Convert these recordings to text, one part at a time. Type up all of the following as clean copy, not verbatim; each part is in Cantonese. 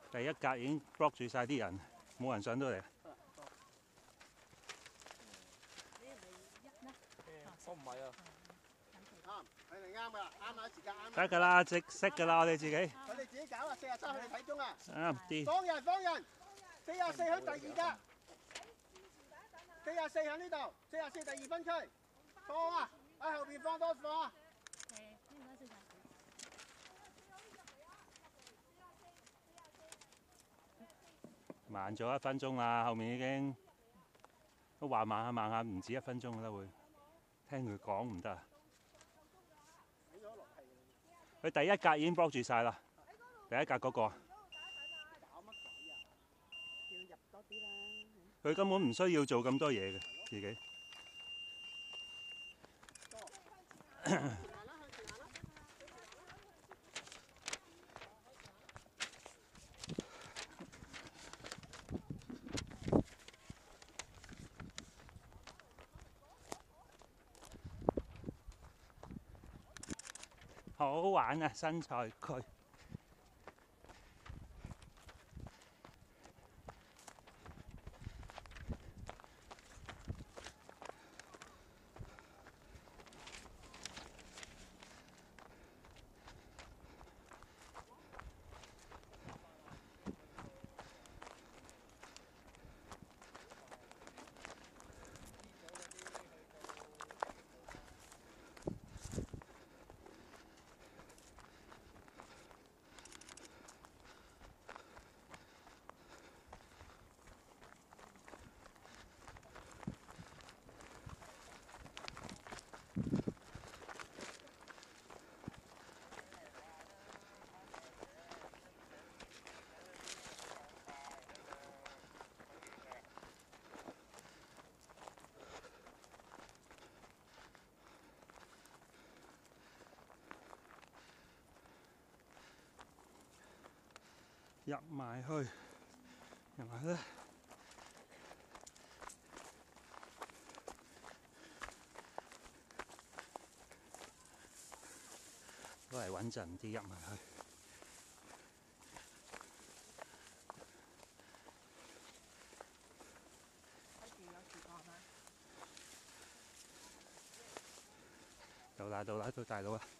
第一格已經 block 住晒啲人，冇人上到嚟。 我唔係啊。 啱，你哋啱噶啦，啱啊，時間啱。 得㗎啦，識㗎啦，我哋自己。 佢哋自己搞啊，47佢哋睇中啊。 啱啲。 放人，44喺第二格。44喺呢度，44第2分區。放啊！喺後邊放多放啊！ 慢咗1分鐘啦，後面已經都話慢下，唔止1分鐘啦會。聽佢講唔得啊！佢第一格已經 block 住晒啦，第一格嗰個。佢根本唔需要做咁多嘢嘅，自己。好好玩啊！新賽區。入埋去咧，都係穩陣啲入埋去。到啦，到大佬啦！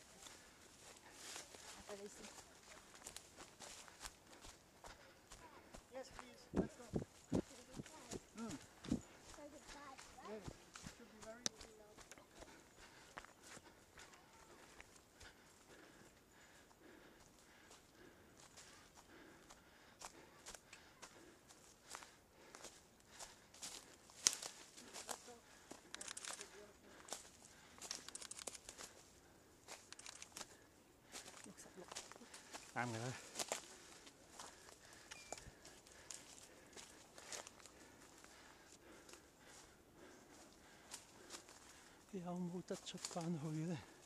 啱嘅啦。有冇得出返去咧？